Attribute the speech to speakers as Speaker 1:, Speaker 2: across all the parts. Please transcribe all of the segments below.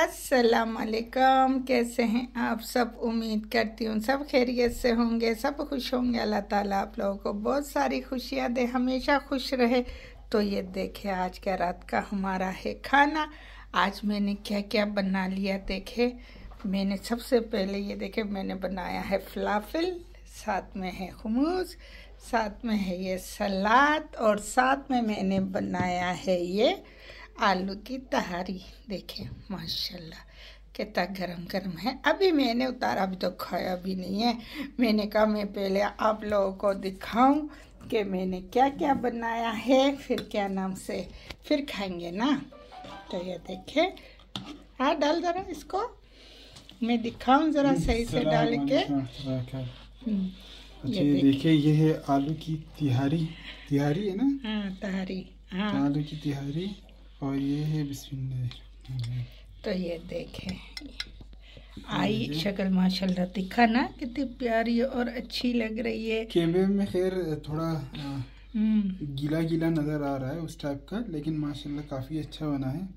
Speaker 1: अस्सलाम वालेकुम। कैसे हैं आप सब? उम्मीद करती हूँ सब खैरियत से होंगे, सब खुश होंगे। अल्लाह ताला आप लोगों को बहुत सारी खुशियाँ दे, हमेशा खुश रहे। तो ये देखे आज का रात का हमारा है खाना। आज मैंने क्या क्या बना लिया देखे। मैंने सबसे पहले ये देखे मैंने बनाया है फलाफल, साथ में है हुमूस, साथ में है ये सलाद और साथ में मैंने बनाया है ये आलू की तहारी। देखें माशाल्लाह कितना गरम गरम है। अभी मैंने उतारा, अभी तो खाया भी नहीं है। मैंने कहा मैं पहले आप लोगों को दिखाऊं कि मैंने क्या क्या बनाया है, फिर क्या नाम से फिर खाएंगे ना। तो ये देखें, हाँ डाल ज़रा इसको, मैं दिखाऊं ज़रा सही से डाल के।
Speaker 2: अच्छा ये देखिए, ये है आलू की तिहारी। तिहारी है ना?
Speaker 1: हाँ तहारी, हाँ
Speaker 2: आलू की तिहारी। और ये है बिस्मिल्लाह।
Speaker 1: तो ये देखें आई शक्ल माशाल्लाह, दिखा ना कितनी प्यारी और अच्छी लग रही है।
Speaker 2: कैमरे में खैर थोड़ा गीला गीला नज़र आ रहा है उस टाइप का, लेकिन माशाल्लाह काफ़ी अच्छा बना है।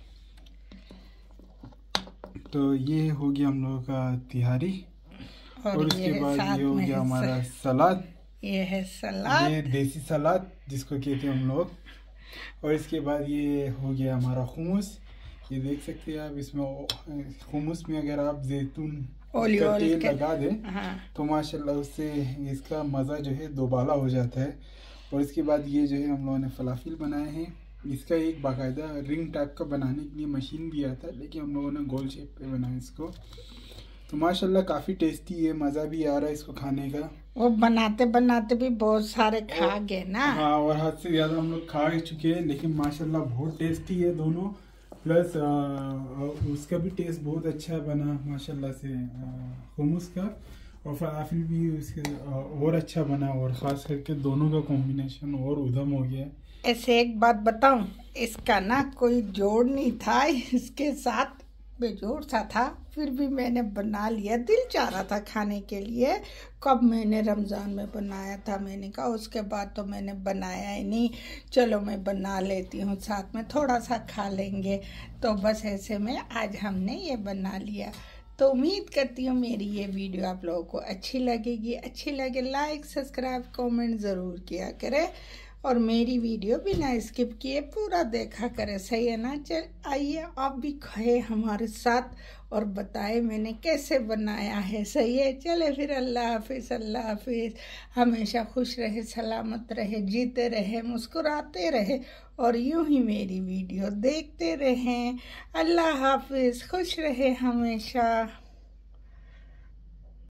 Speaker 2: तो ये हो गया हम लोगों का तिहारी और उसके बाद ये हो गया हमारा सलाद।
Speaker 1: ये है सलाद,
Speaker 2: ये देसी सलाद जिसको कहते हैं हम लोग। और इसके बाद ये हो गया हमारा हुमूस। ये देख सकते हैं आप, इसमें हुमूस में अगर आप जैतून का तेल लगा दें तो माशाल्लाह उससे इसका मज़ा जो है दोबाला हो जाता है। और इसके बाद ये जो है हम लोगों ने फलाफिल बनाए हैं। इसका एक बाकायदा रिंग टाइप का बनाने के लिए मशीन भी आता है, लेकिन हम लोगों ने गोल शेप पे बनाया इसको। तो माशाल्लाह काफ़ी टेस्टी है, मज़ा भी आ रहा है इसको खाने का।
Speaker 1: वो बनाते बनाते भी बहुत सारे खा गए ना।
Speaker 2: हाँ, और हद से ज़्यादा हम लोग खा चुके हैं, लेकिन माशाल्लाह बहुत टेस्टी है दोनों। प्लस उसका भी टेस्ट बहुत अच्छा बना माशाल्लाह से, हुमूस का और फलाफिल भी उसके और अच्छा बना। और ख़ास करके दोनों का कॉम्बिनेशन और उधम हो गया।
Speaker 1: ऐसे एक बात बताऊं, इसका ना कोई जोड़ नहीं था, इसके साथ बेजोड़ सा था, फिर भी मैंने बना लिया। दिल चाह रहा था खाने के लिए। कब मैंने रमज़ान में बनाया था, मैंने कहा उसके बाद तो मैंने बनाया ही नहीं, चलो मैं बना लेती हूँ, साथ में थोड़ा सा खा लेंगे। तो बस ऐसे में आज हमने ये बना लिया। तो उम्मीद करती हूँ मेरी ये वीडियो आप लोगों को अच्छी लगेगी। अच्छी लगे लाइक सब्सक्राइब कमेंट ज़रूर किया करें और मेरी वीडियो बिना स्किप किए पूरा देखा करें, सही है ना? चल आइए आप भी खाए हमारे साथ और बताएं मैंने कैसे बनाया है, सही है? चले फिर अल्लाह हाफिज़। अल्लाह हाफिज़। हमेशा खुश रहे, सलामत रहे, जीते रहे, मुस्कुराते रहे और यूं ही मेरी वीडियो देखते रहें। अल्लाह हाफिज़। खुश रहे हमेशा।